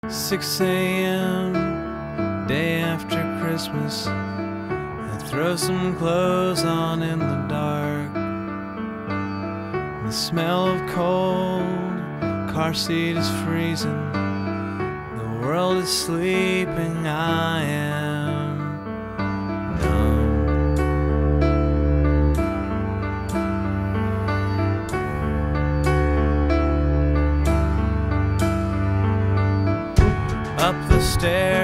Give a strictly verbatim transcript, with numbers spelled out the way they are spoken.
six A M, day after Christmas. I throw some clothes on in the dark. The smell of cold, car seat is freezing. The world is sleeping, I am numb. Up the stairs